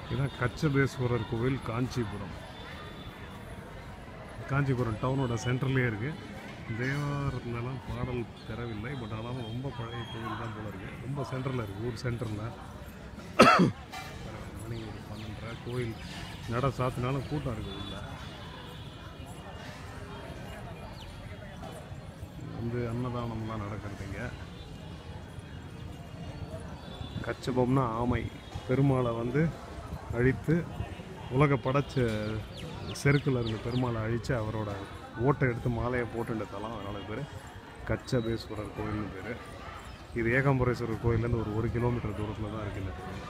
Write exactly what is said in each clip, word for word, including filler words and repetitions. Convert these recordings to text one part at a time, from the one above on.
இதுதான் கச்சபேஸ்வரர் கோவில் காஞ்சிபுரம். காஞ்சிபுரம் டவுனோட சென்டர்லேயே இருக்குது. தேவாரத்துலலாம் பாடல் பெறவில்லை, பட் ஆனாலும் ரொம்ப பழைய கோவில் தான் போல இருக்குது. ரொம்ப சென்டரில் இருக்குது, ஊர் சென்டரில். மணி ஒரு பன்னெண்டரை, கோயில் நட சாத்தினாலும் கூட்டம் இருக்குது. இல்லை வந்து அன்னதானம்லாம் நடக்கிறதுங்க. கச்சபம்னா ஆமை, பெருமாளை வந்து அழித்து உலக படைச்ச செருக்கில் இருந்த பெருமாளை அழித்து அவரோட ஓட்டை எடுத்து மாலையை போட்டுட்டதெல்லாம் அதனால் பேர் கச்சபேஸ்வரர் கோயில்னு பேர். இது ஏகாம்பரேஸ்வரர் கோயிலேருந்து ஒரு ஒரு கிலோமீட்டர் தூரத்தில் தான் இருக்குது இந்த கோயில்.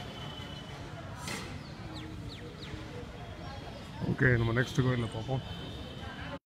ஓகே, நம்ம நெக்ஸ்ட் கோயிலில் பார்ப்போம்.